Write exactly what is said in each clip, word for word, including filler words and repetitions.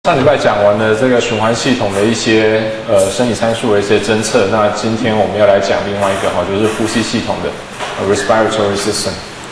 上礼拜讲完了这个循环系统的一些呃生理参数的一些侦测，那今天我们要来讲另外一个哈，就是呼吸系统的、呃、respiratory system。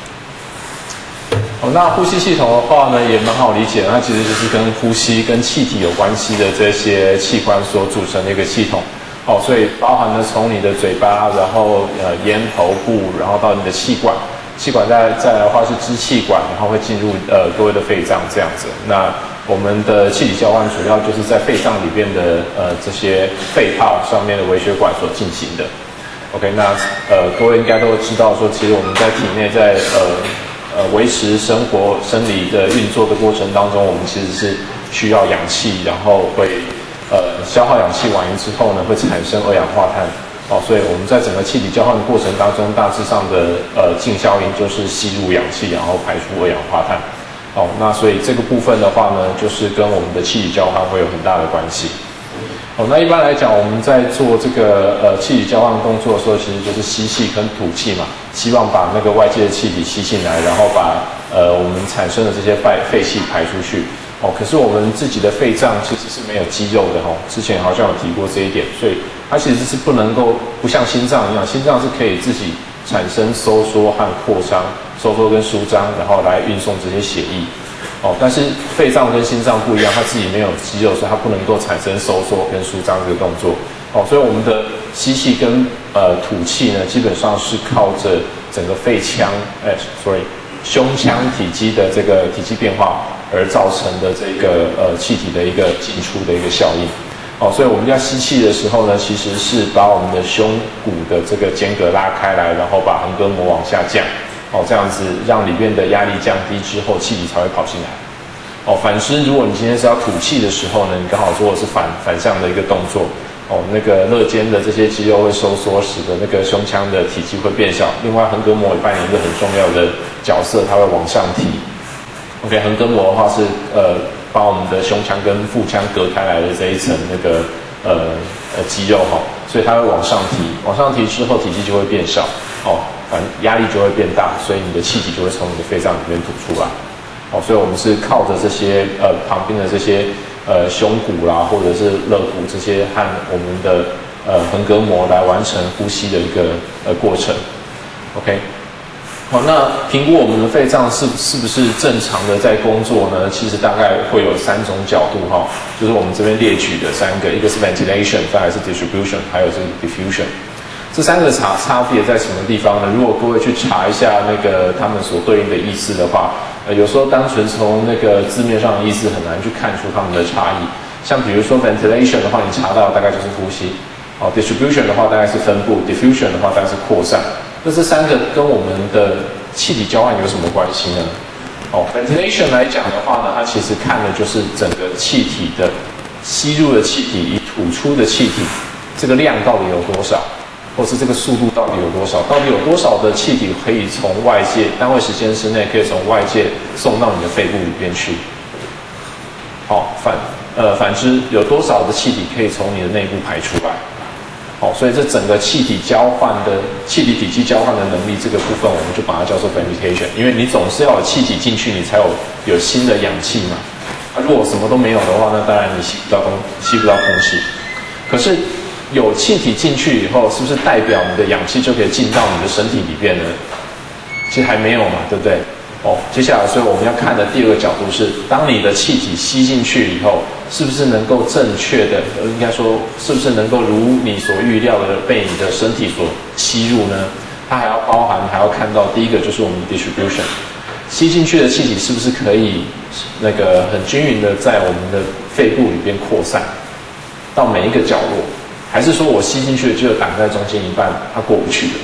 哦，那呼吸系统的话呢，也蛮好理解的，它其实就是跟呼吸、跟气体有关系的这些器官所组成的一个系统。哦，所以包含了从你的嘴巴，然后呃咽喉部，然后到你的气管，气管再再来的话是支气管，然后会进入呃各位的肺脏这样子。那我们的气体交换主要就是在肺脏里边的呃这些肺泡上面的微血管所进行的。OK， 那呃各位应该都知道说，其实我们在体内在呃呃维持生活生理的运作的过程当中，我们其实是需要氧气，然后会呃消耗氧气完之后呢，会产生二氧化碳。哦，所以我们在整个气体交换的过程当中，大致上的呃静效应就是吸入氧气，然后排出二氧化碳。哦，那所以这个部分的话呢，就是跟我们的气体交换会有很大的关系。哦，那一般来讲，我们在做这个呃气体交换动作的时候，其实就是吸气跟吐气嘛，希望把那个外界的气体吸进来，然后把呃我们产生的这些废废气排出去。哦，可是我们自己的肺脏其实是没有肌肉的哦，之前好像有提过这一点，所以它其实是不能够不像心脏一样，心脏是可以自己产生收缩和扩张。收缩跟舒张，然后来运送这些血液。哦，但是肺脏跟心脏不一样，它自己没有肌肉，所以它不能够产生收缩跟舒张这个动作。哦，所以我们的吸气跟呃吐气呢，基本上是靠着整个肺腔，哎 ，sorry， 胸腔体积的这个体积变化而造成的这个呃气体的一个进出的一个效应。哦，所以我们要吸气的时候呢，其实是把我们的胸骨的这个间隔拉开来，然后把横膈膜往下降。哦，这样子让里面的压力降低之后，气体才会跑进来。哦，反之，如果你今天是要吐气的时候呢，你刚好做的是反反向的一个动作。哦，那个肋间的这些肌肉会收缩，使得那个胸腔的体积会变小。另外，横膈膜也扮演一个很重要的角色，它会往上提。OK， 横膈膜的话是呃把我们的胸腔跟腹腔隔开来的这一层那个呃呃肌肉哈、哦，所以它会往上提，往上提之后体积就会变小。哦。反正压力就会变大，所以你的气体就会从你的肺脏里面吐出来。哦，所以我们是靠着这些呃旁边的这些呃胸骨啦，或者是肋骨这些和我们的呃横膈膜来完成呼吸的一个呃过程。OK， 好，那评估我们的肺脏是是不是正常的在工作呢？其实大概会有三种角度哈、哦，就是我们这边列举的三个，一个是 ventilation， 再来是 distribution， 还有是 diffusion。这三个差差别在什么地方呢？如果各位去查一下那个他们所对应的意思的话，呃，有时候单纯从那个字面上的意思很难去看出他们的差异。像比如说 ventilation 的话，你查到大概就是呼吸；哦 ，distribution 的话大概是分布 ，diffusion 的话大概是扩散。那这三个跟我们的气体交换有什么关系呢？哦 ，ventilation 来讲的话呢，它其实看的就是整个气体的吸入的气体与吐出的气体这个量到底有多少。或是这个速度到底有多少？到底有多少的气体可以从外界单位时间之内可以从外界送到你的肺部里边去？好，反呃反之，有多少的气体可以从你的内部排出来？好，所以这整个气体交换的气体体积交换的能力这个部分，我们就把它叫做 ventilation， 因为你总是要有气体进去，你才有有新的氧气嘛。啊，如果什么都没有的话，那当然你吸不到空吸不到空气。可是有气体进去以后，是不是代表你的氧气就可以进到你的身体里边呢？其实还没有嘛，对不对？哦，接下来，所以我们要看的第二个角度是，当你的气体吸进去以后，是不是能够正确的，呃，应该说，是不是能够如你所预料的被你的身体所吸入呢？它还要包含，还要看到第一个就是我们的 distribution， 吸进去的气体是不是可以那个很均匀的在我们的肺部里边扩散到每一个角落？还是说我吸进去的只有挡在中间一半，它过不去的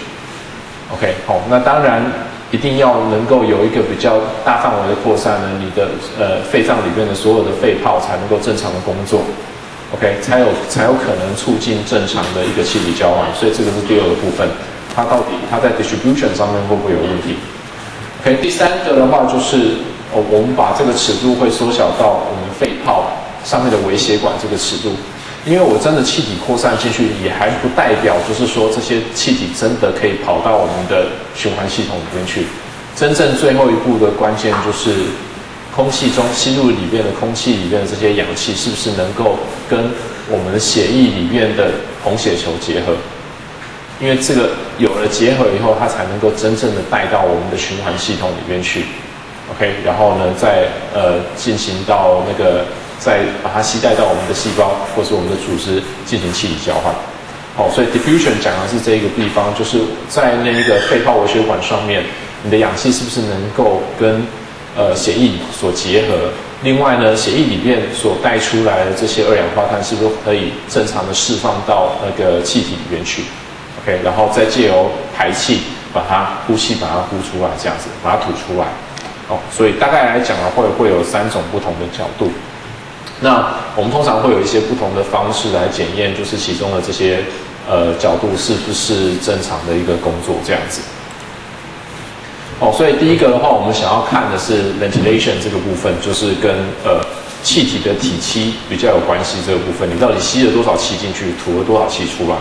？OK， 好，那当然一定要能够有一个比较大范围的扩散呢，你的呃肺脏里面的所有的肺泡才能够正常的工作 ，OK， 才有才有可能促进正常的一个气体交换。所以这个是第二个部分，它到底它在 distribution 上面会不会有问题 ？OK， 第三个的话就是哦，我们把这个尺度会缩小到我们肺泡上面的微血管这个尺度。因为我真的气体扩散进去，也还不代表就是说这些气体真的可以跑到我们的循环系统里面去。真正最后一步的关键就是空气中吸入里面的空气里面的这些氧气，是不是能够跟我们的血液里面的红血球结合？因为这个有了结合以后，它才能够真正的带到我们的循环系统里面去。OK， 然后呢，再呃进行到那个，再把它吸带到我们的细胞或是我们的组织进行气体交换。好，所以 diffusion 讲的是这一个地方，就是在那一个肺泡微血管上面，你的氧气是不是能够跟呃血液所结合？另外呢，血液里面所带出来的这些二氧化碳是不是可以正常的释放到那个气体里面去 ？OK， 然后再借由排气把它呼气把它呼出来，这样子把它吐出来。哦，所以大概来讲的话，会有三种不同的角度。那我们通常会有一些不同的方式来检验，就是其中的这些呃角度是不是正常的一个工作这样子。哦，所以第一个的话，我们想要看的是 ventilation 这个部分，就是跟呃气体的体积比较有关系这个部分，你到底吸了多少气进去，吐了多少气出来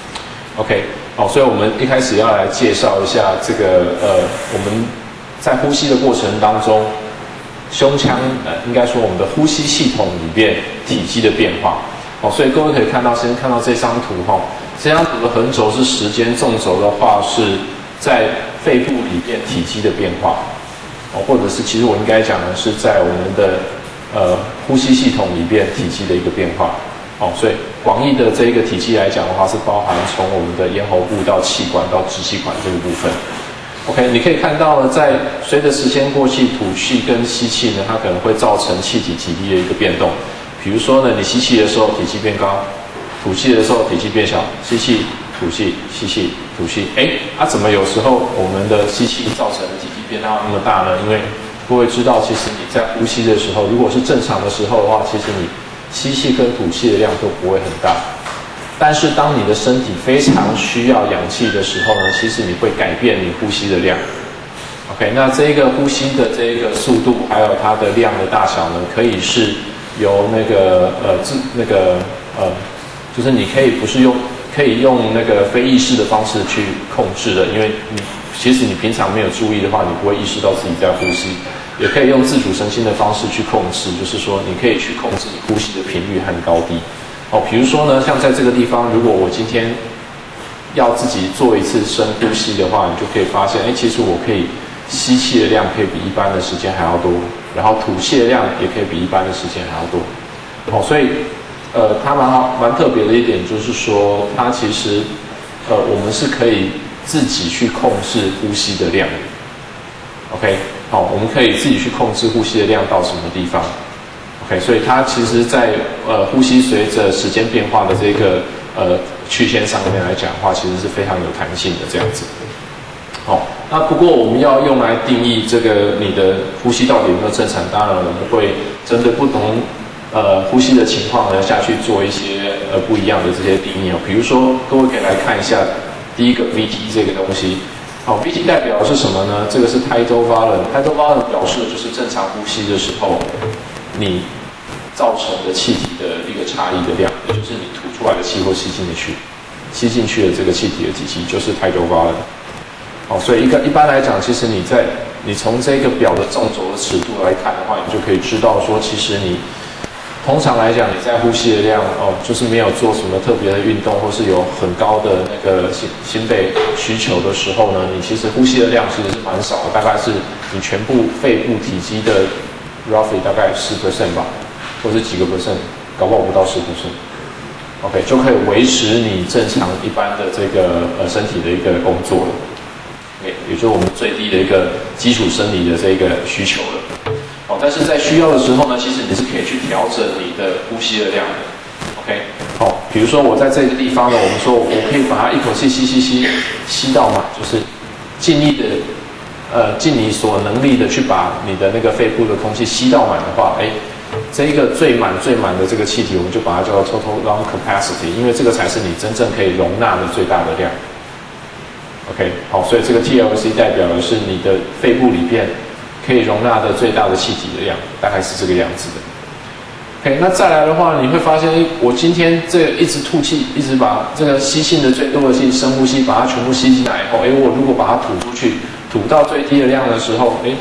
？OK， 好，所以我们一开始要来介绍一下这个呃我们在呼吸的过程当中。胸腔呃，应该说我们的呼吸系统里面体积的变化，哦，所以各位可以看到，先看到这张图哈，这张图的横轴是时间，纵轴的话是在肺部里面体积的变化，哦，或者是其实我应该讲的是在我们的呃呼吸系统里面体积的一个变化，哦，所以广义的这一个体积来讲的话，是包含从我们的咽喉部到气管到支气管这个部分。OK， 你可以看到呢，在随着时间过去，吐气跟吸气呢，它可能会造成气体体积的一个变动。比如说呢，你吸气的时候体积变高，吐气的时候体积变小，吸气、吐气、吸气、吐气。哎，啊，怎么有时候我们的吸气造成的体积变大那么大呢？因为各位知道，其实你在呼吸的时候，如果是正常的时候的话，其实你吸气跟吐气的量都不会很大。但是当你的身体非常需要氧气的时候呢，其实你会改变你呼吸的量。OK， 那这个呼吸的这个速度还有它的量的大小呢，可以是由那个呃自那个呃，就是你可以不是用可以用那个非意识的方式去控制的，因为你其实你平常没有注意的话，你不会意识到自己在呼吸。也可以用自主神经的方式去控制，就是说你可以去控制你呼吸的频率和高低。哦，比如说呢，像在这个地方，如果我今天要自己做一次深呼吸的话，你就可以发现，哎，其实我可以吸气的量可以比一般的时间还要多，然后吐气的量也可以比一般的时间还要多。哦，所以呃，它蛮好蛮特别的一点就是说，它其实呃，我们是可以自己去控制呼吸的量。OK， 好，我们可以自己去控制呼吸的量到什么地方。OK， 所以它其实在呃呼吸随着时间变化的这个呃曲线上面来讲的话，其实是非常有弹性的这样子。好，那不过我们要用来定义这个你的呼吸到底有没有正常，当然我们会针对不同呃呼吸的情况呢下去做一些呃不一样的这些定义哦。比如说，各位可以来看一下第一个 V T 这个东西。好 ，V T 代表的是什么呢？这个是 tidal volume，tidal volume 表示的就是正常呼吸的时候，你造成的气体的一个差异的量，也就是你吐出来的气或吸进去，吸进去的这个气体的体积，就是 tidal volume。好，所以一个一般来讲，其实你在你从这个表的纵轴的尺度来看的话，你就可以知道说，其实你通常来讲，你在呼吸的量哦，就是没有做什么特别的运动，或是有很高的那个心心肺需求的时候呢，你其实呼吸的量其实是蛮少的，大概是你全部肺部体积的 roughly 大概十 percent 吧，或是几个 percent， 搞不好不到十 percent。OK， 就可以维持你正常一般的这个呃身体的一个工作了。也就是我们最低的一个基础生理的这个需求了。好，但是在需要的时候呢，其实你是可以去调整你的呼吸的量的。OK， 好，比如说我在这个地方呢，我们说我可以把它一口气吸吸吸吸到满，就是尽力的呃尽你所能力的去把你的那个肺部的空气吸到满的话，哎，这一个最满最满的这个气体，我们就把它叫做 total lung capacity， 因为这个才是你真正可以容纳的最大的量。OK， 好，所以这个 T L C 代表的是你的肺部里边可以容纳的最大的气体的量，大概是这个样子的。OK， 那再来的话，你会发现，哎，我今天这个一直吐气，一直把这个吸进的最多的气，深呼吸，把它全部吸进来以后，哎，我如果把它吐出去，吐到最低的量的时候，哎，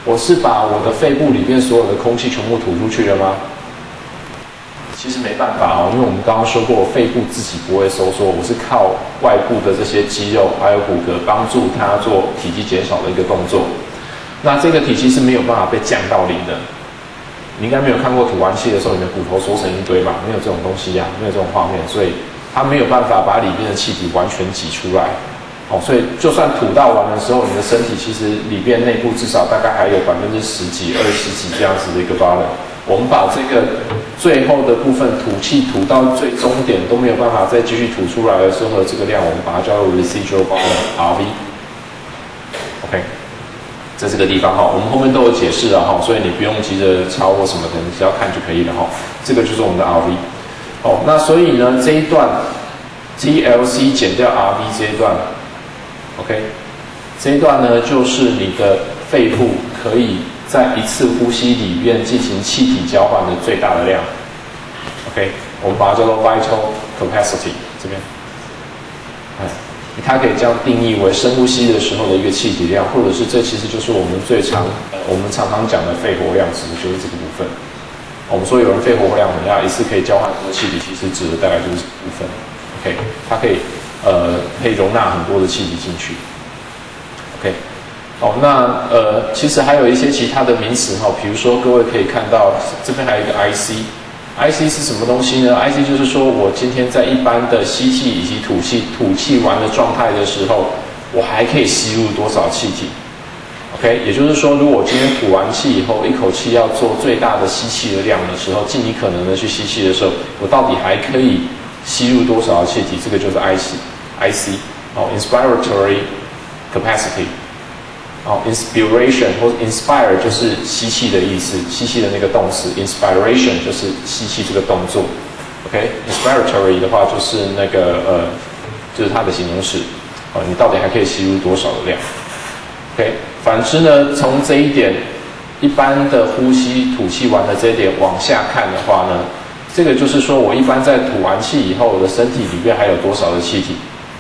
我是把我的肺部里面所有的空气全部吐出去了吗？其实没办法哦，因为我们刚刚说过，肺部自己不会收缩，我是靠外部的这些肌肉还有骨骼帮助它做体积减少的一个动作。那这个体积是没有办法被降到零的。你应该没有看过吐完气的时候，你的骨头缩成一堆吧？没有这种东西呀、啊，没有这种画面，所以它没有办法把里面的气体完全挤出来。哦，所以就算吐到完的时候，你的身体其实里边内部至少大概还有百分之十几、二十几这样子的一个 volume。我们把这个最后的部分吐气吐到最终点都没有办法再继续吐出来的时候的这个量，我们把它叫做 residual volume R V。OK， 在这个地方哈，我们后面都有解释了哈，所以你不用急着抄或什么的，你只要看就可以了哈。这个就是我们的 R V。哦，那所以呢，这一段 T L C 减掉 R V 这一段。OK， 这一段呢，就是你的肺部可以在一次呼吸里面进行气体交换的最大的量。OK， 我们把它叫做 vital capacity， 这边，哎，它可以这样定义为深呼吸的时候的一个气体量，或者是这其实就是我们最常呃我们常常讲的肺活量，指的就是这个部分。我们说有人肺活量很大，一次可以交换很多气体，其实指的大概就是这个部分。OK， 它可以。呃，可以容纳很多的气体进去。OK， 哦，那呃，其实还有一些其他的名词哈，比如说各位可以看到这边还有一个 I C，I C 是什么东西呢 ？I C 就是说我今天在一般的吸气以及吐气吐气完的状态的时候，我还可以吸入多少气体 ？OK， 也就是说，如果我今天吐完气以后，一口气要做最大的吸气的量的时候，尽你可能的去吸气的时候，我到底还可以吸入多少的气体？这个就是 I C。I C 哦 ，inspiratory capacity 哦 ，inspiration 或者 inspire 就是吸气的意思，吸气的那个动词 ，inspiration 就是吸气这个动作 ，OK，inspiratory 的话就是那个呃，就是它的形容词哦，你到底还可以吸入多少的量 ？OK， 反之呢，从这一点一般的呼吸吐气完的这一点往下看的话呢，这个就是说我一般在吐完气以后，我的身体里面还有多少的气体？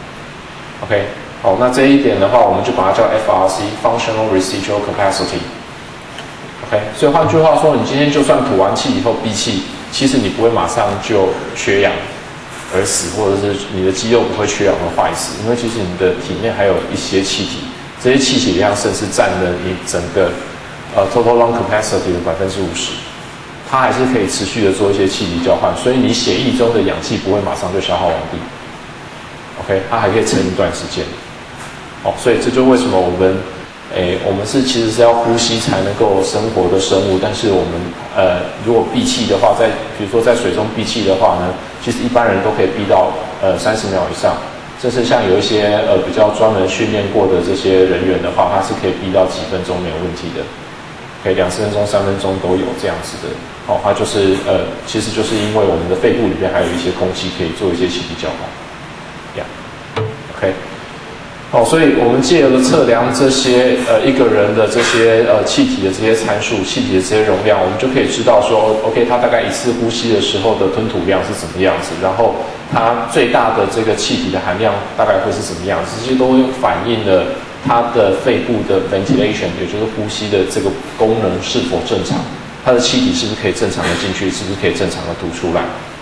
OK， 好，那这一点的话，我们就把它叫 F R C（Functional Residual Capacity）。OK， 所以换句话说，你今天就算吐完气以后闭气，其实你不会马上就缺氧而死，或者是你的肌肉不会缺氧而坏死，因为其实你的体内还有一些气体，这些气体量甚至占了你整个呃 total lung capacity 的百分之五十，它还是可以持续的做一些气体交换，所以你血液中的氧气不会马上就消耗完毕。OK， 它还可以撑一段时间。哦，所以这就为什么我们，诶，我们是其实是要呼吸才能够生活的生物，但是我们呃，如果闭气的话，在比如说在水中闭气的话呢，其实一般人都可以闭到呃三十秒以上，甚至像有一些呃比较专门训练过的这些人员的话，他是可以闭到几分钟没有问题的，可以两分钟、三分钟都有这样子的。哦，它就是呃，其实就是因为我们的肺部里面还有一些空气可以做一些气体交换。OK， 哦，所以我们借由了测量这些呃一个人的这些呃气体的这些参数，气体的这些容量，我们就可以知道说 ，OK， 它大概一次呼吸的时候的吞吐量是怎么样子，然后它最大的这个气体的含量大概会是什么样子，这些都反映了它的肺部的 ventilation， 也就是呼吸的这个功能是否正常，它的气体是不是可以正常的进去，是不是可以正常的吐出来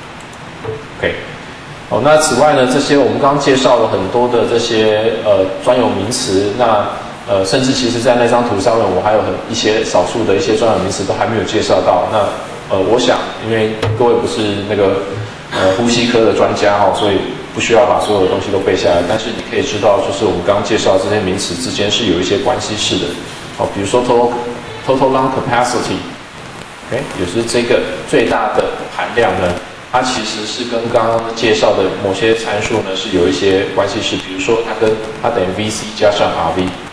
？OK。哦，那此外呢，这些我们刚刚介绍了很多的这些呃专有名词，那呃甚至其实在那张图上面，我还有很一些少数的一些专有名词都还没有介绍到。那呃，我想因为各位不是那个呃呼吸科的专家哈、哦，所以不需要把所有的东西都背下来，但是你可以知道，就是我们刚刚介绍这些名词之间是有一些关系式的。哦，比如说 total total lung capacity，OK， 也就是这个最大的含量呢。它其实是跟刚刚介绍的某些参数呢是有一些关系式，比如说它跟它等于 V C 加上 R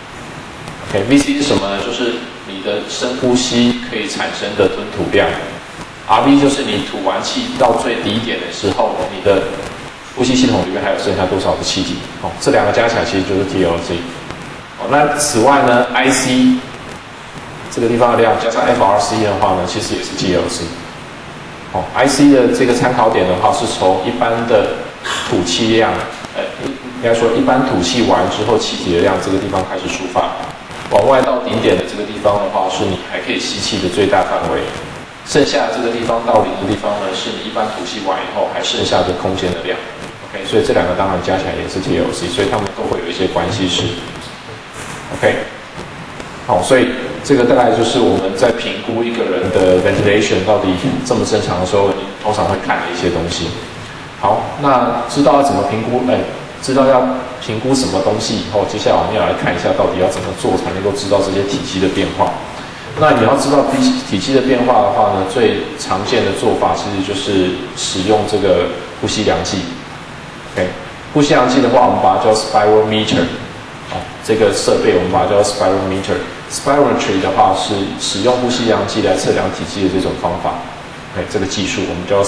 V。OK，V C 是什么呢？就是你的深呼吸可以产生的吞吐量。R V 就是你吐完气到最低点的时候，你的呼吸系统里面还有剩下多少的气体。哦，这两个加起来其实就是 T L C。哦，那此外呢 ，I C 这个地方的量加上 F R C 的话呢，其实也是 T L C。哦 ，I C 的这个参考点的话，是从一般的吐气量，呃，应该说一般吐气完之后气体的量这个地方开始出发。 往外到顶点的这个地方的话，是你还可以吸气的最大范围。剩下这个地方到零的地方呢，是你一般吐气完以后还剩下的空间的量。OK， 所以这两个当然加起来也是 T L C， 所以它们都会有一些关系式。OK， 好，所以这个大概就是我们在评估一个人的 ventilation 到底这么正常的时候，你通常会看的一些东西。好，那知道要怎么评估，哎，知道要评估什么东西以后，接下来我们要来看一下到底要怎么做才能够知道这些体积的变化。那你要知道体体积的变化的话呢，最常见的做法其实就是使用这个呼吸量计。OK， 呼吸量计的话，我们把它叫 spirometer。哦，这个设备我们把它叫 spirometer。spirometry 的话是使用呼吸量计来测量体积的这种方法。OK， 这个技术我们叫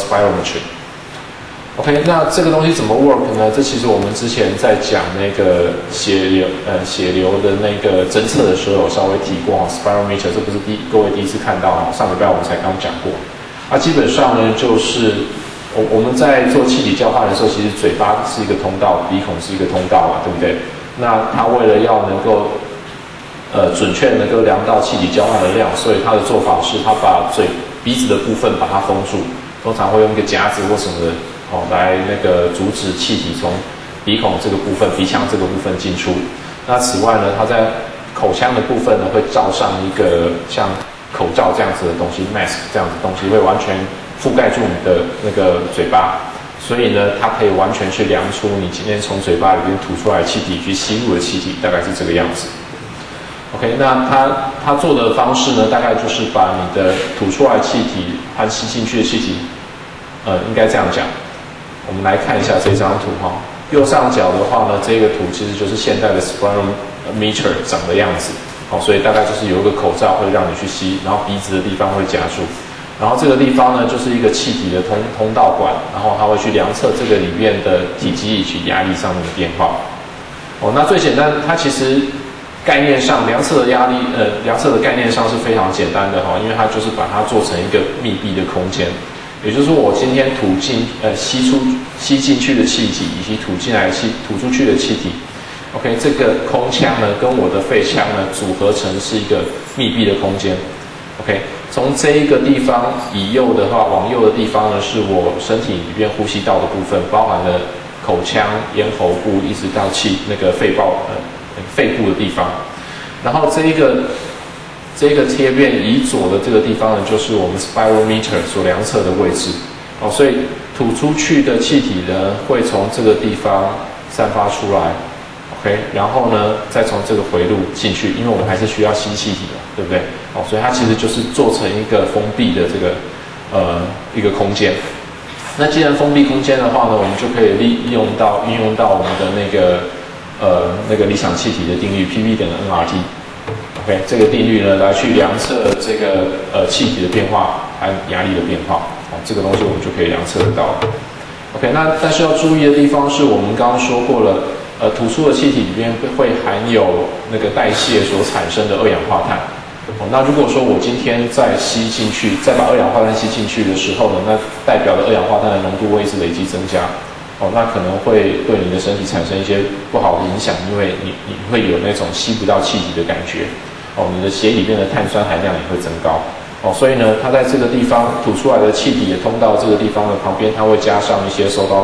spirometry。OK， 那这个东西怎么 work 呢？这其实我们之前在讲那个血流呃血流的那个侦测的时候有稍微提过 spirometer， 这不是第各位第一次看到，上礼拜我们才刚讲过。啊，基本上呢就是我我们在做气体交换的时候，其实嘴巴是一个通道，鼻孔是一个通道嘛，对不对？那它为了要能够呃准确能够量到气体交换的量，所以它的做法是它把嘴鼻子的部分把它封住，通常会用一个夹子或什么的。哦，来那个阻止气体从鼻孔这个部分、鼻腔这个部分进出。那此外呢，它在口腔的部分呢，会罩上一个像口罩这样子的东西 ，mask 这样子的东西，会完全覆盖住你的那个嘴巴。所以呢，它可以完全去量出你今天从嘴巴里面吐出来的气体去吸入的气体，大概是这个样子。OK， 那它它做的方式呢，大概就是把你的吐出来的气体和吸进去的气体，呃，应该这样讲。我们来看一下这张图哈，右上角的话呢，这个图其实就是现代的 spirometer 长的样子，好，所以大概就是有一个口罩会让你去吸，然后鼻子的地方会夹住，然后这个地方呢就是一个气体的通通道管，然后它会去量测这个里面的体积以及压力上面的变化。哦，那最简单，它其实概念上量测的压力，呃，量测的概念上是非常简单的哈，因为它就是把它做成一个密闭的空间。也就是说，我今天吐进呃吸出吸进去的气体，以及吐进来的气吐出去的气体 ，OK， 这个空腔呢跟我的肺腔呢组合成是一个密闭的空间 ，OK， 从这一个地方以右的话往右的地方呢是我身体里面呼吸道的部分，包含了口腔、咽喉部一直到气那个肺包呃肺部的地方，然后这一个。这个贴片以左的这个地方呢，就是我们 spirometer 所量测的位置。哦，所以吐出去的气体呢，会从这个地方散发出来 ，OK， 然后呢，再从这个回路进去，因为我们还是需要吸气体的，对不对？哦，所以它其实就是做成一个封闭的这个呃一个空间。那既然封闭空间的话呢，我们就可以利用到运用到我们的那个呃那个理想气体的定律 P V 等于 N R T。OK， 这个定律呢，来去量测这个呃气体的变化和压力的变化，哦，这个东西我们就可以量测得到。OK， 那但是要注意的地方是我们刚刚说过了，呃，吐出的气体里面会含有那个代谢所产生的二氧化碳。哦，那如果说我今天再吸进去，再把二氧化碳吸进去的时候呢，那代表的二氧化碳的浓度会一直累积增加。哦，那可能会对你的身体产生一些不好的影响，因为你你会有那种吸不到气体的感觉。哦，你的血里面的碳酸含量也会增高。哦，所以呢，它在这个地方吐出来的气体也通到这个地方的旁边，它会加上一些 soda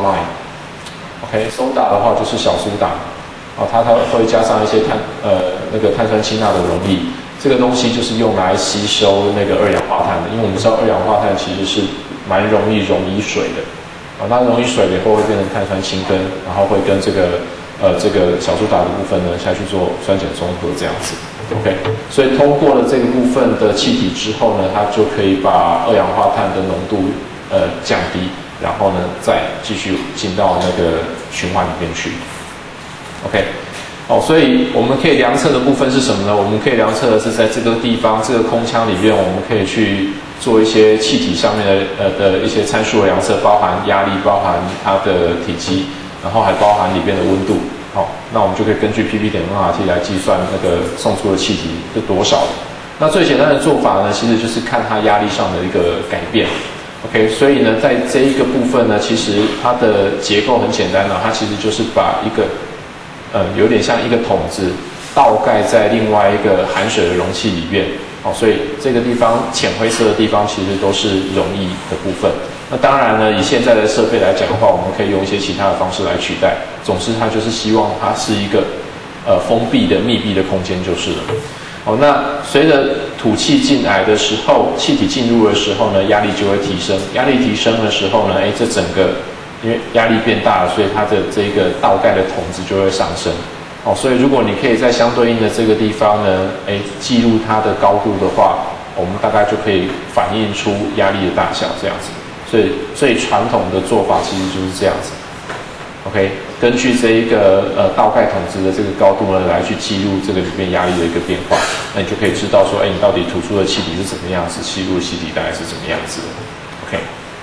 line。OK，soda 的话就是小苏打。哦，它它会加上一些碳呃那个碳酸氢钠的溶液，这个东西就是用来吸收那个二氧化碳的，因为我们知道二氧化碳其实是蛮容易溶于水的。啊，那溶于水以后会变成碳酸氢根，然后会跟这个呃这个小苏打的部分呢下去做酸碱中和这样子。OK， 所以通过了这个部分的气体之后呢，它就可以把二氧化碳的浓度呃降低，然后呢再继续进到那个循环里面去。OK， 哦，所以我们可以量测的部分是什么呢？我们可以量测的是在这个地方这个空腔里面，我们可以去做一些气体上面的呃的一些参数的量测，包含压力，包含它的体积，然后还包含里边的温度。好，那我们就可以根据 P V 点 N R T 来计算那个送出的气体是多少。那最简单的做法呢，其实就是看它压力上的一个改变。OK， 所以呢，在这一个部分呢，其实它的结构很简单了，它其实就是把一个呃有点像一个桶子倒盖在另外一个含水的容器里面。哦，所以这个地方浅灰色的地方其实都是溶液的部分。那当然呢，以现在的设备来讲的话，我们可以用一些其他的方式来取代。总之，它就是希望它是一个呃封闭的、密闭的空间就是了。哦，那随着吐气进来的时候，气体进入的时候呢，压力就会提升。压力提升的时候呢，哎，这整个因为压力变大了，所以它的这个倒盖的筒子就会上升。哦，所以如果你可以在相对应的这个地方呢，哎，记录它的高度的话，我们大概就可以反映出压力的大小这样子。所以最传统的做法其实就是这样子。OK， 根据这一个呃倒盖筒子的这个高度呢，来去记录这个里面压力的一个变化，那你就可以知道说，哎，你到底吐出的气体是怎么样子，吸入的气体大概是怎么样子的。OK。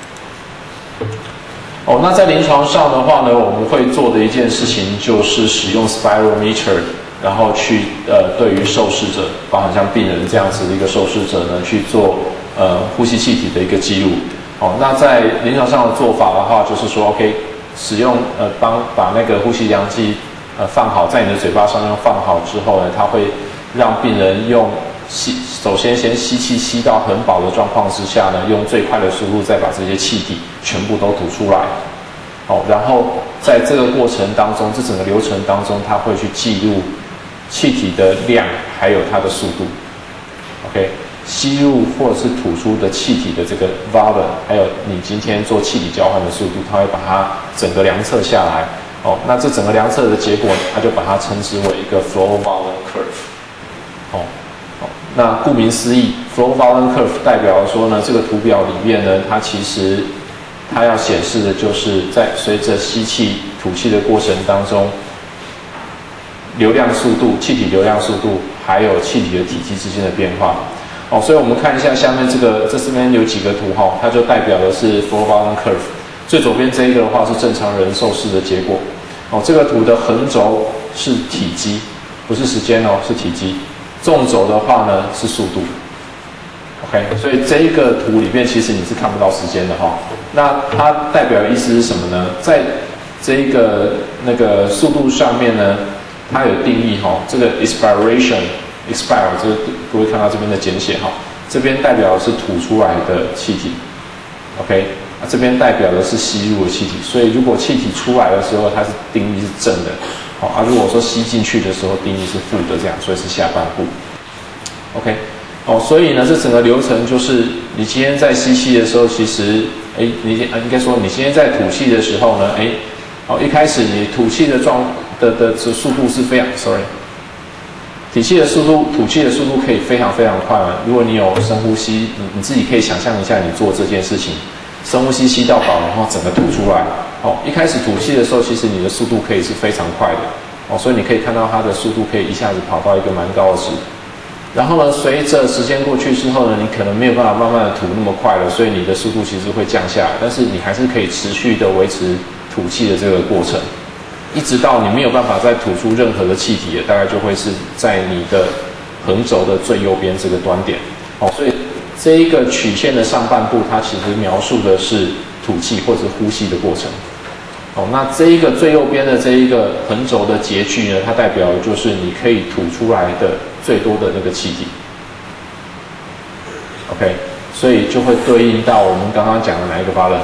哦，那在临床上的话呢，我们会做的一件事情就是使用 spirometer， 然后去呃对于受试者，包含像病人这样子的一个受试者呢，去做呃呼吸气体的一个记录。哦，那在临床上的做法的话，就是说 OK， 使用呃帮把那个呼吸量计呃放好，在你的嘴巴上面放好之后呢，它会让病人用吸，首先先吸气吸到很饱的状况之下呢，用最快的速度再把这些气体全部都吐出来。哦，然后在这个过程当中，这整个流程当中，它会去记录气体的量还有它的速度。OK， 吸入或者是吐出的气体的这个 volume， 还有你今天做气体交换的速度，它会把它整个量测下来。哦，那这整个量测的结果，它就把它称之为一个 flow volume curve。哦。那顾名思义 ，flow volume curve 代表说呢，这个图表里面呢，它其实它要显示的就是在随着吸气、吐气的过程当中，流量速度、气体流量速度，还有气体的体积之间的变化。哦，所以我们看一下下面这个，这边有几个图哈，它就代表的是 flow volume curve。最左边这一个的话是正常人受试的结果。哦，这个图的横轴是体积，不是时间哦，是体积。纵轴的话呢是速度 ，OK， 所以这一个图里面其实你是看不到时间的哈。那它代表的意思是什么呢？在这一个那个速度上面呢，它有定义哈，这个 expiration，expire 这个各位看到这边的简写哈，这边代表的是吐出来的气体 ，OK， 那这边代表的是吸入的气体。所以如果气体出来的时候，它是定义是正的。好啊，如果说吸进去的时候定义是负的，这样，所以是下半部。OK， 哦，所以呢，这整个流程就是你今天在吸气的时候，其实，哎，你应该说你今天在吐气的时候呢，哎，哦，一开始你吐气的状的的的速度是非常 ，sorry， 吐气的速度，吐气的速度可以非常非常快嘛。如果你有深呼吸，你你自己可以想象一下，你做这件事情，深呼吸吸到饱，然后整个吐出来。哦，一开始吐气的时候，其实你的速度可以是非常快的，哦，所以你可以看到它的速度可以一下子跑到一个蛮高的值。然后呢，随着时间过去之后呢，你可能没有办法慢慢的吐那么快了，所以你的速度其实会降下来，但是你还是可以持续的维持吐气的这个过程，一直到你没有办法再吐出任何的气体了，大概就会是在你的横轴的最右边这个端点。哦，所以这一个曲线的上半部，它其实描述的是吐气或者呼吸的过程。哦，那这一个最右边的这一个横轴的截距呢，它代表的就是你可以吐出来的最多的那个气体。OK， 所以就会对应到我们刚刚讲的哪一个 volume？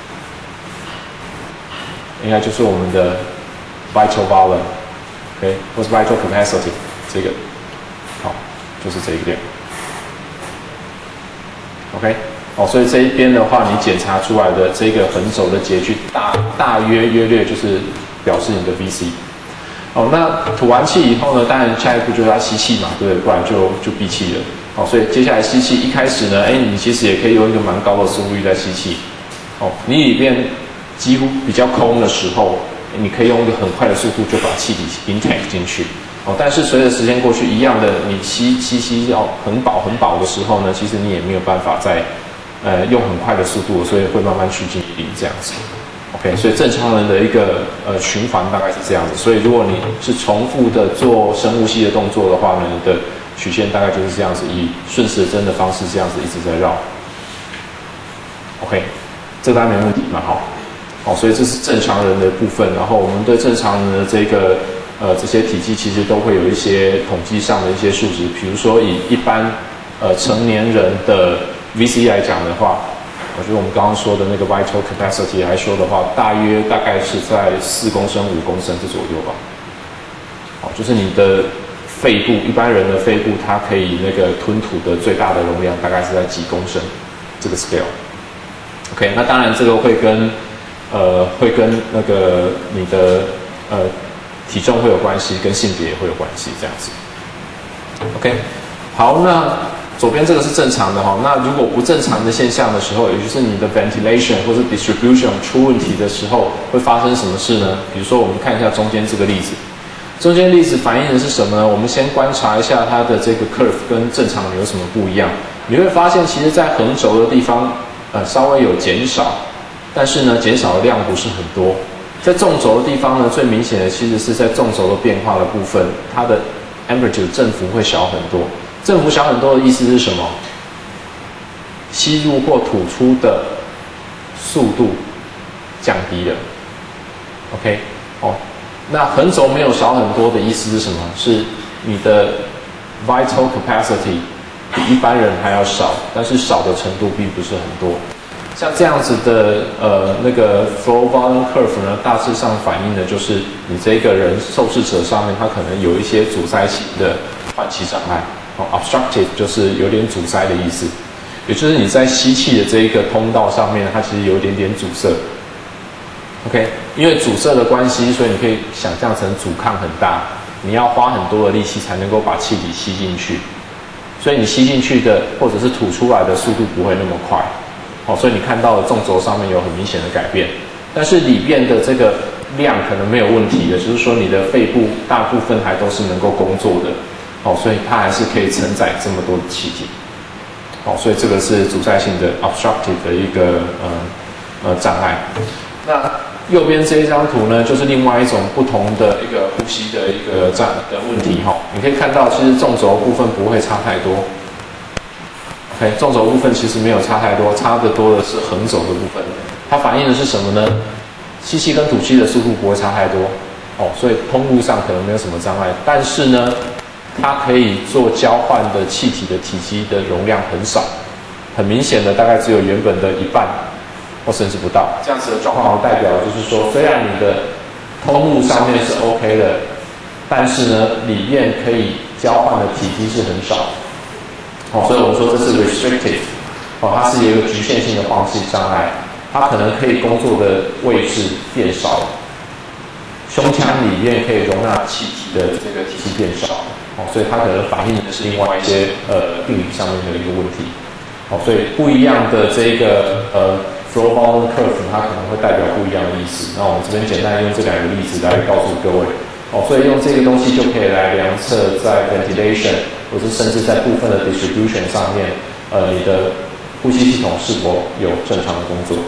应该就是我们的 vital volume，OK， 或是 vital capacity 这个，好，就是这一个量。OK。哦，所以这一边的话，你检查出来的这个横轴的截距大大约约略就是表示你的 V C。哦，那吐完气以后呢，当然下一步就是要吸气嘛，对不对？不然就就闭气了。哦，所以接下来吸气，一开始呢，哎，你其实也可以用一个蛮高的速率在吸气。哦，你里面几乎比较空的时候，你可以用一个很快的速度就把气体 intake 进去。哦，但是随着时间过去，一样的，你吸吸吸要很饱很饱的时候呢，其实你也没有办法再呃，用很快的速度，所以会慢慢趋近于零这样子。OK， 所以正常人的一个呃循环大概是这样子。所以如果你是重复的做深呼吸的动作的话呢，你的曲线大概就是这样子，以顺时针的方式这样子一直在绕。OK， 这个当然没问题嘛，好。好，所以这是正常人的部分。然后我们对正常人的这个呃这些体积其实都会有一些统计上的一些数值，比如说以一般呃成年人的 V C 来讲的话，我觉得我们刚刚说的那个 vital capacity 来说的话，大约大概是在四公升、五公升这左右吧。好，就是你的肺部，一般人的肺部它可以那个吞吐的最大的容量大概是在几公升这个 scale。OK， 那当然这个会跟呃会跟那个你的呃体重会有关系，跟性别也会有关系这样子。OK， 好，那左边这个是正常的哈。那如果不正常的现象的时候，也就是你的 ventilation 或是 distribution 出问题的时候，会发生什么事呢？比如说我们看一下中间这个例子。中间例子反映的是什么呢？我们先观察一下它的这个 curve 跟正常有什么不一样。你会发现，其实在横轴的地方，呃，稍微有减少，但是呢，减少的量不是很多。在纵轴的地方呢，最明显的其实是在纵轴的变化的部分，它的 amplitude 振幅会小很多。振幅小很多的意思是什么？吸入或吐出的速度降低了。OK， 哦。那横轴没有少很多的意思是什么？是你的 vital capacity 比一般人还要少，但是少的程度并不是很多。像这样子的呃那个 flow volume curve 呢，大致上反映的就是你这个人受试者上面他可能有一些阻塞型的换气障碍。哦 ，obstructive 就是有点阻塞的意思，也就是你在吸气的这一个通道上面，它其实有一点点阻塞。OK， 因为阻塞的关系，所以你可以想象成阻抗很大，你要花很多的力气才能够把气体吸进去，所以你吸进去的或者是吐出来的速度不会那么快，哦，所以你看到的纵轴上面有很明显的改变，但是里面的这个量可能没有问题的，就是说你的肺部大部分还都是能够工作的，哦，所以它还是可以承载这么多的气体，哦，所以这个是阻塞性的 obstructive 的一个呃呃障碍。那右边这一张图呢，就是另外一种不同的一个呼吸的一个障的问题哈。你可以看到，其实纵轴部分不会差太多。OK， 纵轴部分其实没有差太多，差的多的是横轴的部分。它反映的是什么呢？吸气跟吐气的速度不会差太多哦，所以通路上可能没有什么障碍。但是呢，它可以做交换的气体的体积的容量很少，很明显的大概只有原本的一半。或甚至不到，这样子的状况代表就是说，虽然你的通路上面是 OK 的，但是呢，里面可以交换的体积是很少。好，所以我们说这是 restricted， 哦，它是一个局限性的换气障碍，它可能可以工作的位置变少了，胸腔里面可以容纳气体的这个体积变少，哦，所以它可能反映的是另外一些呃病理上面的一个问题。好，所以不一样的这个呃。flow volume curve 它可能会代表不一样的意思。那我们这边简单用这两个例子来告诉各位。哦，所以用这个东西就可以来量测在 ventilation 或是甚至在部分的 distribution 上面，呃，你的呼吸系统是否有正常的工作。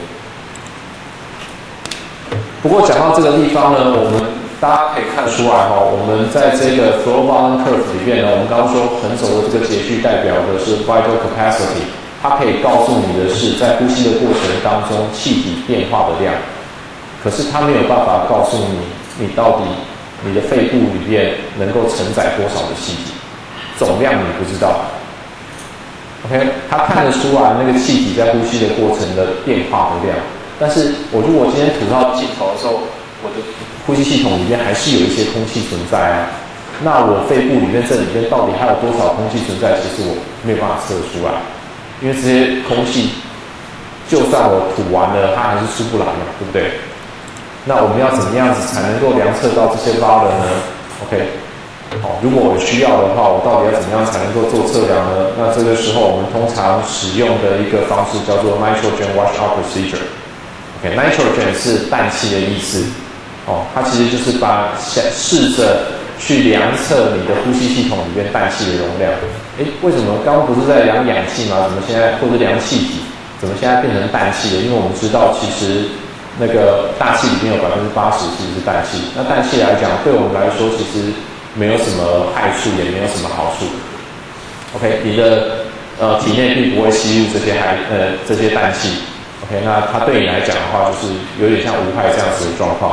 不过讲到这个地方呢，我们大家可以看出来哈、哦，我们在这个 flow volume curve 里面呢，我们刚刚说横轴的这个截距代表的是 vital capacity。它可以告诉你的是，在呼吸的过程当中，气体变化的量。可是它没有办法告诉你，你到底你的肺部里面能够承载多少的气体，总量你不知道。OK， 它看得出来那个气体在呼吸的过程的变化的量。但是我如果今天吐到尽头的时候，我的呼吸系统里面还是有一些空气存在啊。那我肺部里面这里面到底还有多少空气存在？其实我没有办法测出来。因为这些空气，就算我吐完了，它还是出不来嘛，对不对？那我们要怎么样子才能够量测到这些 volume 呢 ？OK， 好，如果我需要的话，我到底要怎么样才能够做测量呢？那这个时候我们通常使用的一个方式叫做 nitrogen washout procedure。OK，nitrogen 是氮气的意思，哦，它其实就是把试着去量测你的呼吸系统里面氮气的容量。诶，为什么刚刚不是在量氧气吗？怎么现在或者量气体，怎么现在变成氮气了？因为我们知道，其实那个大气里面有百分之八十其实是氮气。那氮气来讲，对我们来说其实没有什么害处，也没有什么好处。OK， 你的呃体内并不会吸入这些害呃这些氮气。OK， 那它对你来讲的话，就是有点像无害这样子的状况。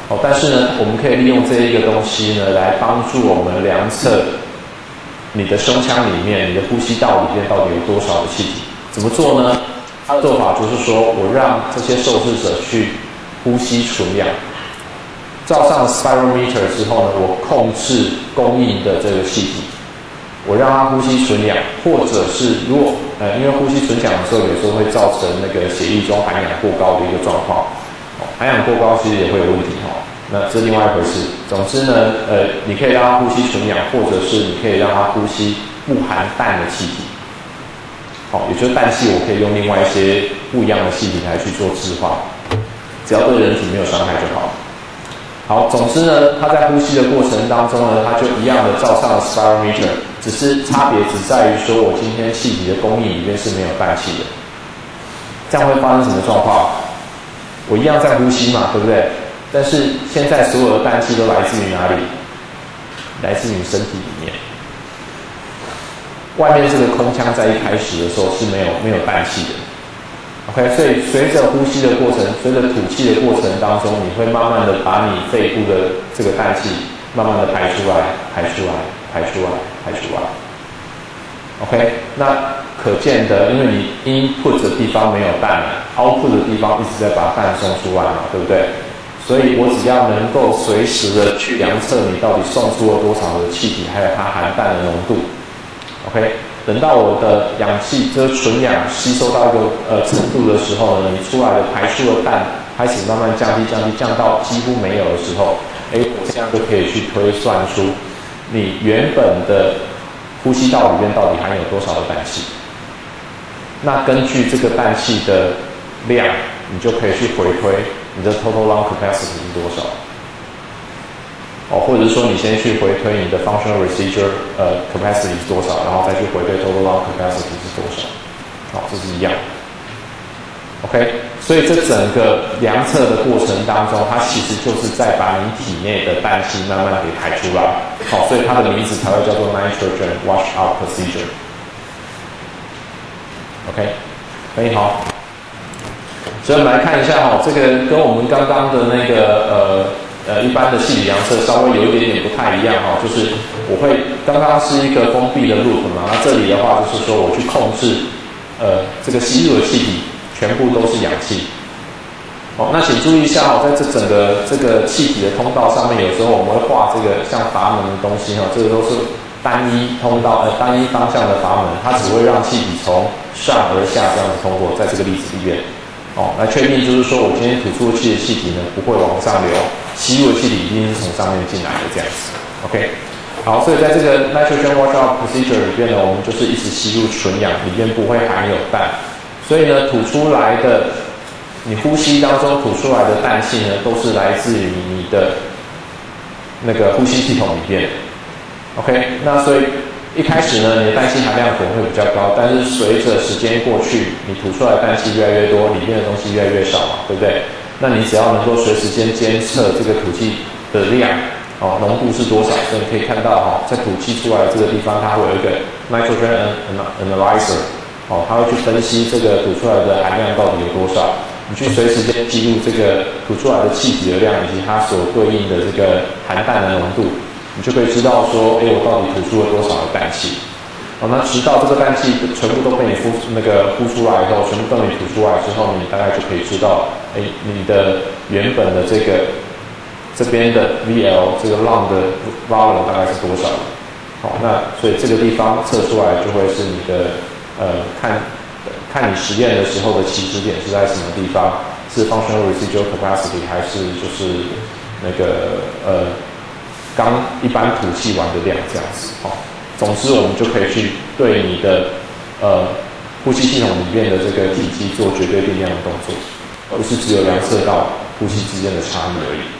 哦，但是呢，我们可以利用这一个东西呢，来帮助我们量测你的胸腔里面、你的呼吸道里面到底有多少的气体。怎么做呢？它的做法就是说，我让这些受试者去呼吸纯氧，罩上 spirometer 之后呢，我控制供应的这个气体，我让它呼吸纯氧，或者是如果呃，因为呼吸纯氧的时候，有时候会造成那个血液中含氧过高的一个状况。含氧过高其实也会有问题哈，那这是另外一回事。总之呢，呃，你可以让它呼吸纯氧，或者是你可以让它呼吸不含氮的气体。好，也就是氮气，我可以用另外一些不一样的气体来去做置换，只要对人体没有伤害就好。好，总之呢，它在呼吸的过程当中呢，它就一样的罩上了 spirometer， 只是差别只在于说我今天气体的供应里面是没有氮气的。这样会发生什么状况？我一样在呼吸嘛，对不对？但是现在所有的氮气都来自于哪里？来自于身体里面。外面这个空腔在一开始的时候是没有没有氮气的。OK， 所以随着呼吸的过程，随着吐气的过程当中，你会慢慢的把你肺部的这个氮气慢慢的排出来，排出来，排出来，排出来。OK， 那可见的，因为你 input 的地方没有氮 ，output 的地方一直在把氮送出来嘛，对不对？所以我只要能够随时的去量测你到底送出了多少的气体，还有它含氮的浓度。OK， 等到我的氧气就是纯氧吸收到一个呃程度的时候呢，你出来的排出的氮开始慢慢降低，降低，降到几乎没有的时候，哎，我这样就可以去推算出你原本的呼吸道里面到底含有多少的氮气。那根据这个氮气的量，你就可以去回推你的 total lung capacity 是多少。哦，或者是说你先去回推你的 functional residual 呃 capacity 是多少，然后再去回推 total lung capacity 是多少。好，这是一样。OK， 所以这整个量测的过程当中，它其实就是在把你体内的氮气慢慢给排出来。好，所以它的名字才会叫做 nitrogen washout procedure。OK， 可以好。所以我们来看一下哈，这个跟我们刚刚的那个呃呃一般的气体量测稍微有一点点不太一样哈，就是我会刚刚是一个封闭的 loop 嘛，那这里的话就是说我去控制呃这个吸入的气体全部都是氧气。好，那请注意一下哈，在这整个这个气体的通道上面，有时候我们会画这个像阀门的东西哈，这个都是单一通道呃单一方向的阀门，它只会让气体从上而下这样子通过，在这个例子里面。哦，来确定就是说我今天吐出的气的气体呢不会往上流，吸入的气体一定是从上面进来的这样子。OK， 好，所以在这个 nitrogen washout procedure 里边呢，我们就是一直吸入纯氧，里面不会含有氮，所以呢吐出来的你呼吸当中吐出来的氮气呢，都是来自于你的那个呼吸系统里面。OK， 那所以一开始呢，你的氮气含量可能会比较高，但是随着时间过去，你吐出来的氮气越来越多，里面的东西越来越少嘛，对不对？那你只要能够随时间监测这个吐气的量，哦，浓度是多少，所以你可以看到哈、哦，在吐气出来的这个地方，它会有一个 nitrogen analyzer， 哦，它会去分析这个吐出来的含量到底有多少，你去随时间记录这个吐出来的气体的量以及它所对应的这个含氮的浓度。你就可以知道说，哎，我到底吐出了多少的氮气？哦，那直到这个氮气全部都被你呼那个呼出来以后，全部都被你吐出来之后，你大概就可以知道，哎，你的原本的这个这边的 V L 这个 lung 的 volume 大概是多少？好，那所以这个地方测出来就会是你的呃看看你实验的时候的起始点是在什么地方，是 functional residual capacity 还是就是那个呃。刚一般吐气完的量这样子，好、哦，总之我们就可以去对你的呃呼吸系统里面的这个体积做绝对定量的动作，而不是只有量测到呼吸之间的差异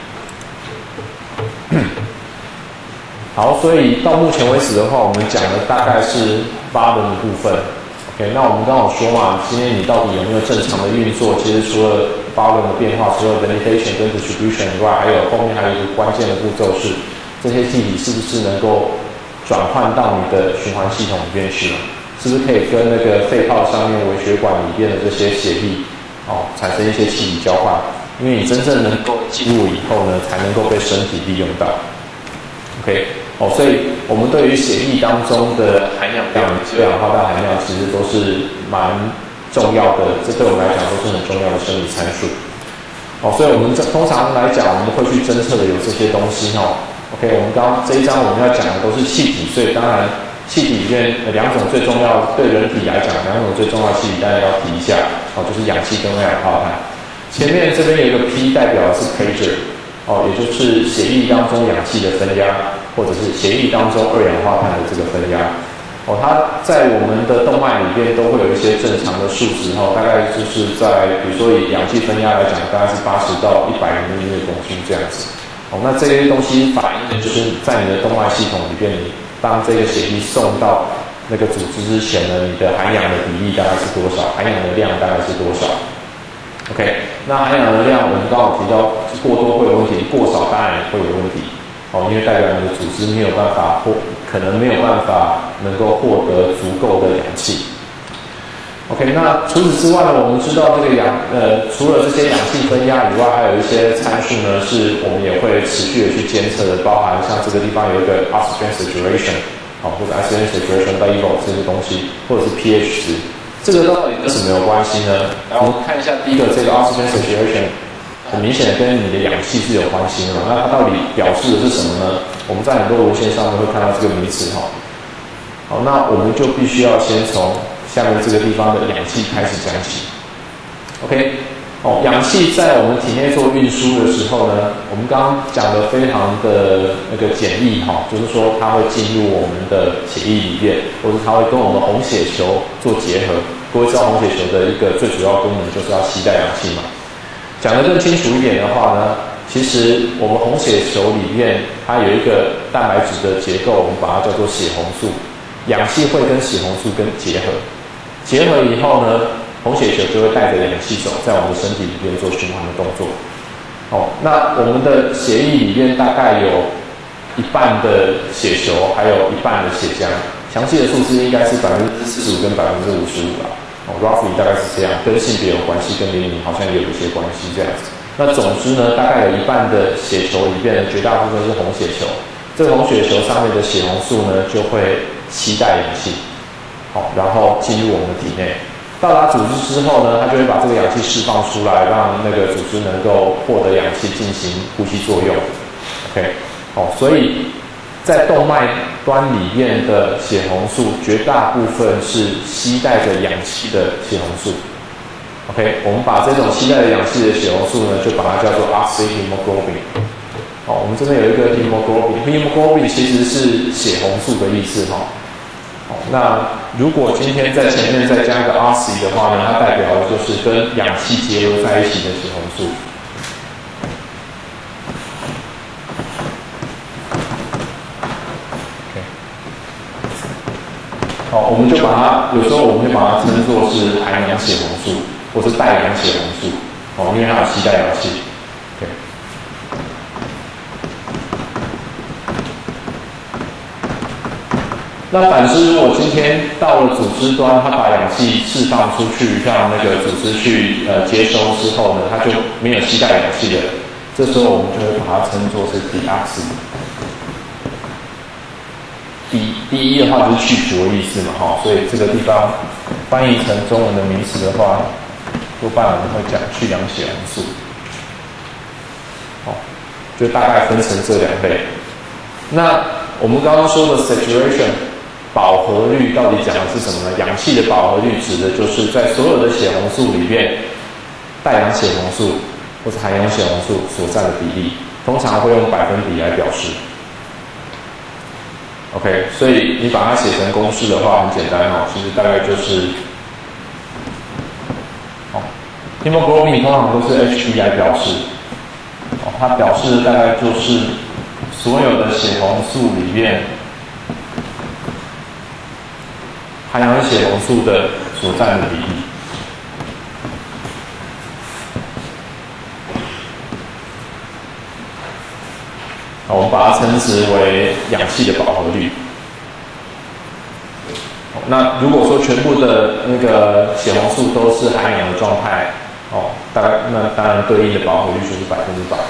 而已。好，所以到目前为止的话，我们讲的大概是八轮的部分。OK， 那我们刚好说嘛，今天你到底有没有正常的运作？其实除了八轮的变化，除了 ventilation 跟 distribution 以外，还有后面还有一个关键的步骤是。这些气体是不是能够转换到你的循环系统里面去？是不是可以跟那个肺泡上面微血管里边的这些血液哦产生一些气体交换？ 因为你真正能够进入以后呢，才能够被身体利用到。OK， 哦，所以我们对于血液当中的含氧量、二氧化碳含量，其实都是蛮重要的，这对我们来讲都是很重要的生理参数。哦，所以我们这通常来讲，我们会去侦测的有这些东西哦。OK， 我们刚刚这一章我们要讲的都是气体，所以当然气体里面呃两种最重要，对人体来讲两种最重要的气体，大家要提一下哦，就是氧气跟二氧化碳。前面这边有一个 P 代表的是 pressure， 哦，也就是血液当中氧气的分压，或者是血液当中二氧化碳的这个分压。哦，它在我们的动脉里面都会有一些正常的数值哦，大概就是在比如说以氧气分压来讲，大概是八十到一百毫米每公斤这样子。哦，那这些东西反映的就是在你的动脉系统里面，你当这个血液送到那个组织之前呢，你的含氧的比例大概是多少？含氧的量大概是多少 ？OK， 那含氧的量我们刚好提到过多会有问题，过少当然也会有问题。哦，因为代表你的组织没有办法或可能没有办法能够获得足够的氧气。OK， 那除此之外呢，我们知道这个氧呃，除了这些氧气分压以外，还有一些参数呢，是我们也会持续的去监测的，包含像这个地方有一个 oxygen saturation， 好、哦，或者 oxygen saturation level 这些东西，或者是 pH 值，这个到底跟什么有关系呢？来，我们看一下第一个这个 oxygen saturation， 很明显的跟你的氧气是有关系的嘛。那它到底表示的是什么呢？我们在很多文献上面会看到这个名词哈。好，那我们就必须要先从下面这个地方的氧气开始讲起 ，OK， 哦，氧气在我们体内做运输的时候呢，我们刚刚讲的非常的那个简易哈，就是说它会进入我们的血液里面，或者它会跟我们红血球做结合。各位知道红血球的一个最主要功能就是要携带氧气嘛。讲得更清楚一点的话呢，其实我们红血球里面它有一个蛋白质的结构，我们把它叫做血红素，氧气会跟血红素跟结合。结合以后呢，红血球就会带着氧气走，在我们的身体里面做循环的动作。哦，那我们的血液里面大概有一半的血球，还有一半的血浆，详细的数字应该是百分之四十五跟百分之五十五啦。哦 ，roughly 大概是这样，跟性别有关系，跟年龄好像也有一些关系这样子。那总之呢，大概有一半的血球里面，绝大部分是红血球。这个红血球上面的血红素呢，就会携带氧气。好，然后进入我们的体内，到达组织之后呢，它就会把这个氧气释放出来，让那个组织能够获得氧气进行呼吸作用。OK， 好，所以在动脉端里面的血红素，绝大部分是携带着氧气的血红素。OK， 我们把这种携带着氧气的血红素呢，就把它叫做 oxyhemoglobin。好，我们这边有一个 hemoglobin，hemoglobin 其实是血红素的意思哈。好，那如果今天在前面再加一个 oxy 的话呢，它代表的就是跟氧气结合在一起的血红素。OK， 好，我们就把它，有时候我们会把它称作是含氧血红素，或是带氧血红素。哦，因为它有携带氧气。OK。那反之，如果今天到了组织端，它把氧气释放出去，让那个组织去呃接收之后呢，它就没有携带氧气了。这时候我们就会把它称作是 deoxy。第第一的话就是去除的意思嘛，哈，所以这个地方翻译成中文的名词的话，多半我们会讲去氧血红素。好，就大概分成这两类。那我们刚刚说的 saturation。饱和率到底讲的是什么呢？氧气的饱和率指的就是在所有的血红素里面，带氧血红素或者含氧血红素所占的比例，通常会用百分比来表示。OK， 所以你把它写成公式的话，很简单哦，其实大概就是，哦 ，hemoglobin 通常都是 H B 来表示，哦，它表示的大概就是所有的血红素里面。含氧血红素的所占的比例，好，我们把它称之为氧气的饱和率。那如果说全部的那个血红素都是含氧的状态， 哦，大概那当然对应的饱和率就是百分之百。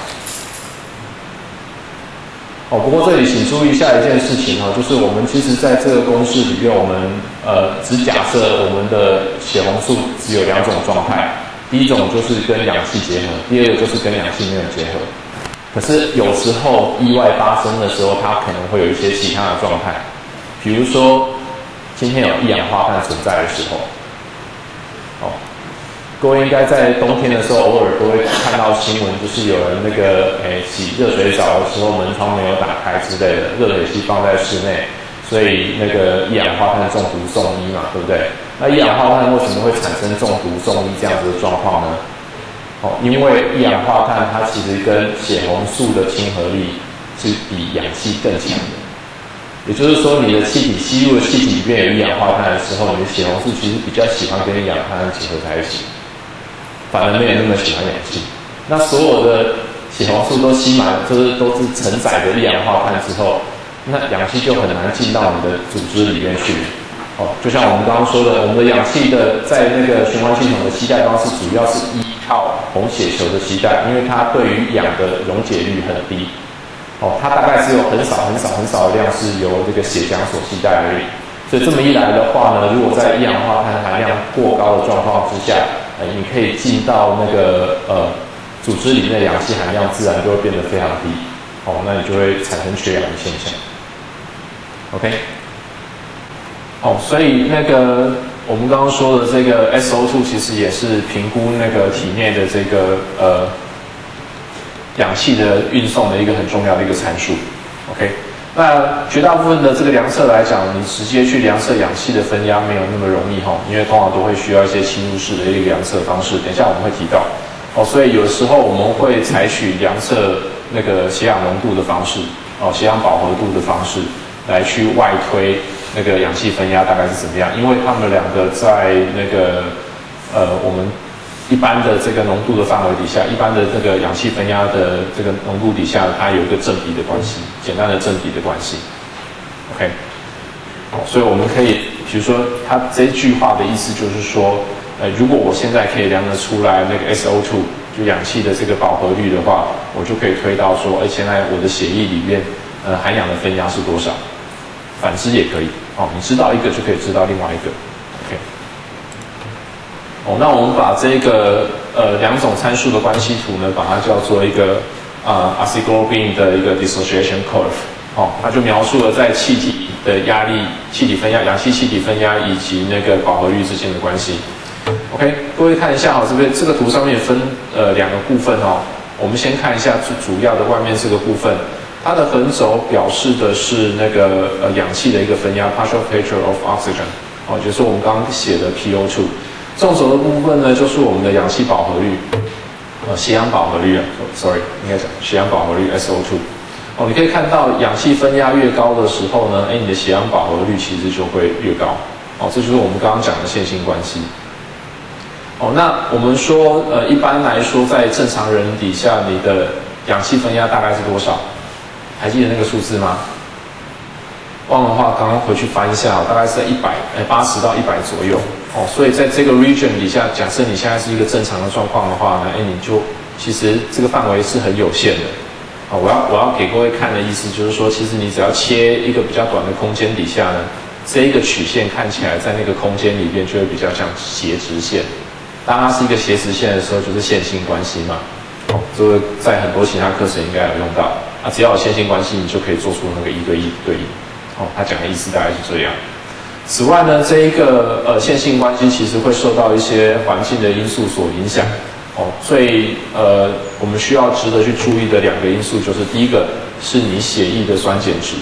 哦，不过这里请注意一下一件事情哦，就是我们其实在这个公式里面，我们呃只假设我们的血红素只有两种状态，第一种就是跟氧气结合，第二个就是跟氧气没有结合。可是有时候意外发生的时候，它可能会有一些其他的状态，比如说今天有一氧化碳存在的时候，哦。各位应该在冬天的时候，偶尔都会看到新闻，就是有人那个诶洗热水澡的时候，门窗没有打开之类的，热水器放在室内，所以那个一氧化碳中毒送医嘛，对不对？那一氧化碳为什么会产生中毒送医这样子的状况呢？哦，因为一氧化碳它其实跟血红素的亲和力是比氧气更强的。也就是说，你的气体吸入的气体里面有一氧化碳的时候，你的血红素其实比较喜欢跟一氧化碳结合在一起。反而没有那么喜欢氧气。那所有的血红素都吸满，就是都是承载着一氧化碳之后，那氧气就很难进到你的组织里面去。哦，就像我们刚刚说的，我们的氧气的在那个循环系统的携带方式，主要是依靠红血球的携带，因为它对于氧的溶解率很低。哦，它大概只有很少很少很少的量是由这个血浆所携带而已。所以这么一来的话呢，如果在一氧化碳含量过高的状况之下，呃，你可以进到那个呃组织里面的氧气含量自然就会变得非常低，哦，那你就会产生缺氧的现象。OK， 哦，所以那个我们刚刚说的这个 S O 二 其实也是评估那个体内的这个呃氧气的运送的一个很重要的一个参数。OK。那绝大部分的这个量测来讲，你直接去量测氧气的分压没有那么容易哈，因为通常都会需要一些侵入式的一个量测方式。等一下我们会提到哦，所以有时候我们会采取量测那个血氧浓度的方式哦，血氧饱和度的方式来去外推那个氧气分压大概是怎么样，因为他们两个在那个呃我们一般的这个浓度的范围底下，一般的这个氧气分压的这个浓度底下，它有一个正比的关系，简单的正比的关系。OK， 好，所以我们可以，比如说，它这句话的意思就是说，呃，如果我现在可以量得出来那个 S O 二 就氧气的这个饱和率的话，我就可以推到说，哎，现在我的血液里面，呃，含氧的分压是多少？反之也可以，哦，你知道一个就可以知道另外一个。OK。哦，那我们把这个呃两种参数的关系图呢，把它叫做一个啊 acetylglobin 的一个 dissociation curve。哦，它就描述了在气体的压力、气体分压、氧气气体分压以及那个饱和率之间的关系。OK， 各位看一下哈，这边这个图上面分呃两个部分哦。我们先看一下主主要的外面这个部分，它的横轴表示的是那个呃氧气的一个分压 partial pressure of oxygen。哦，就是我们刚刚写的 P O 二。纵轴的部分呢，就是我们的氧气饱和率，呃，血氧饱和率啊 ，sorry， 应该讲血氧饱和率 S O 二。哦，你可以看到氧气分压越高的时候呢，哎，你的血氧饱和率其实就会越高。哦，这就是我们刚刚讲的线性关系。哦，那我们说，呃，一般来说，在正常人底下，你的氧气分压大概是多少？还记得那个数字吗？忘了的话，刚刚回去翻一下，大概是在一百，哎，八十到一百左右。哦，所以在这个 region 底下，假设你现在是一个正常的状况的话呢，哎，你就其实这个范围是很有限的。啊、哦，我要我要给各位看的意思就是说，其实你只要切一个比较短的空间底下呢，这一个曲线看起来在那个空间里边就会比较像斜直线。当它是一个斜直线的时候，就是线性关系嘛。哦，这个在很多其他课程应该有用到。啊，只要有线性关系，你就可以做出那个一对一对应。哦，他讲的意思大概是这样。此外呢，这一个呃线性关系其实会受到一些环境的因素所影响。哦，所以呃我们需要值得去注意的两个因素，就是第一个是你血液的酸碱值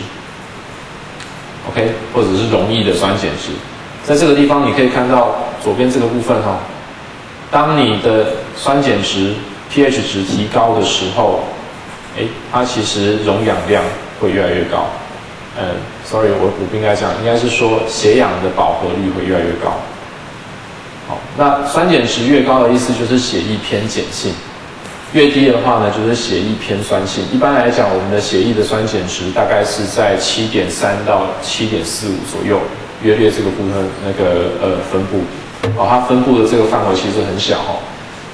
，OK， 或者是溶液的酸碱值。在这个地方你可以看到左边这个部分哈、哦，当你的酸碱值 pH 值提高的时候，哎，它其实溶氧量会越来越高。嗯 ，sorry， 我我不应该这样，应该是说血氧的饱和率会越来越高。好，那酸碱值越高的意思就是血液偏碱性，越低的话呢，就是血液偏酸性。一般来讲，我们的血液的酸碱值大概是在 七点三 到 七点四五 左右，约略这个部分那个呃分布。哦，它分布的这个范围其实很小哦。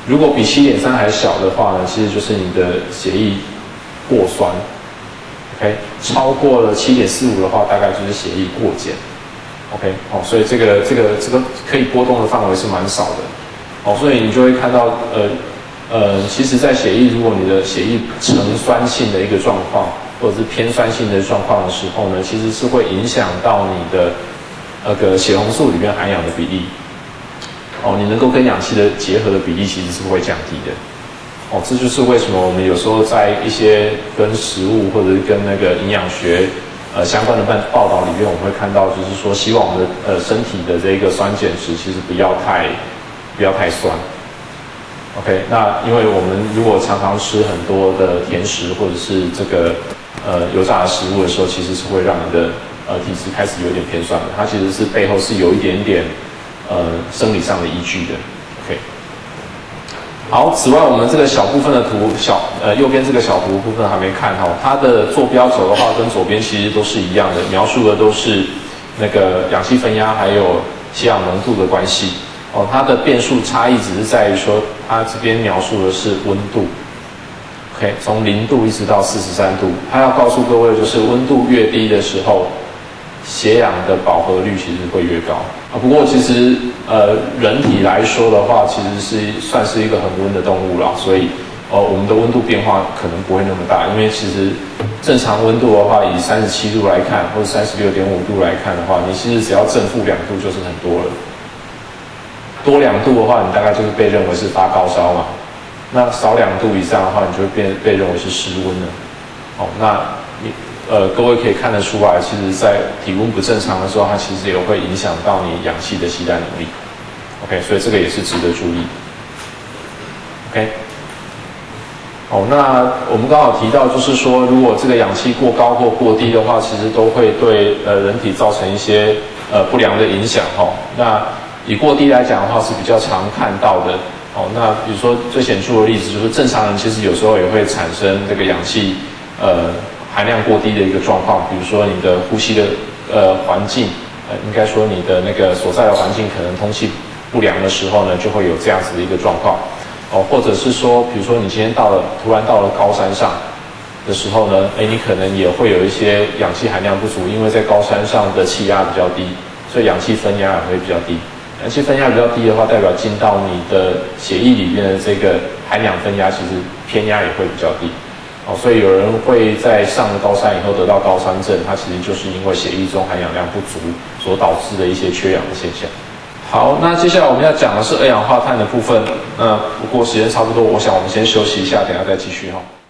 如果比 七点三 还小的话呢，其实就是你的血液过酸。OK， 超过了 七点四五 的话，大概就是血液过碱。OK， 哦，所以这个这个这个可以波动的范围是蛮少的。哦，所以你就会看到，呃呃，其实，在血液如果你的血液呈酸性的一个状况，或者是偏酸性的状况的时候呢，其实是会影响到你的那个血红素里面含氧的比例。哦，你能够跟氧气的结合的比例其实是会降低的。哦，这就是为什么我们有时候在一些跟食物或者是跟那个营养学呃相关的报道里面，我们会看到，就是说希望我们的呃身体的这个酸碱值其实不要太不要太酸。OK， 那因为我们如果常常吃很多的甜食或者是这个呃油炸的食物的时候，其实是会让你的呃体质开始有点偏酸的。它其实是背后是有一点点呃生理上的依据的。OK。好，此外，我们这个小部分的图，小呃右边这个小图部分还没看哈，它的坐标轴的话，跟左边其实都是一样的，描述的都是那个氧气分压还有血氧浓度的关系。哦，它的变数差异只是在于说，它这边描述的是温度。OK， 从零度一直到四十三度，它要告诉各位，就是温度越低的时候，血氧的饱和率其实会越高啊。不过其实呃人体来说的话，其实是算是一个恒温的动物啦，所以呃我们的温度变化可能不会那么大，因为其实正常温度的话，以三十七度来看，或者三十六点五度来看的话，你其实只要正负两度就是很多了。多两度的话，你大概就是被认为是发高烧嘛。那少两度以上的话，你就会被被认为是失温了。哦，那你。呃，各位可以看得出来，其实在体温不正常的时候，它其实也会影响到你氧气的携带能力。OK， 所以这个也是值得注意。OK， 哦，那我们刚好提到，就是说，如果这个氧气过高或过低的话，其实都会对呃人体造成一些呃不良的影响。哦，那以过低来讲的话，是比较常看到的。哦，那比如说最显著的例子就是正常人其实有时候也会产生这个氧气呃。含量过低的一个状况，比如说你的呼吸的呃环境，呃应该说你的那个所在的环境可能通气不良的时候呢，就会有这样子的一个状况，哦，或者是说，比如说你今天到了突然到了高山上的时候呢，哎，你可能也会有一些氧气含量不足，因为在高山上的气压比较低，所以氧气分压也会比较低。氧气分压比较低的话，代表进到你的血液里面的这个含氧分压其实偏压也会比较低。哦，所以有人会在上了高山以后得到高山症，它其实就是因为血液中含氧量不足所导致的一些缺氧的现象。好，那接下来我们要讲的是二氧化碳的部分。那不过时间差不多，我想我们先休息一下，等一下再继续哈。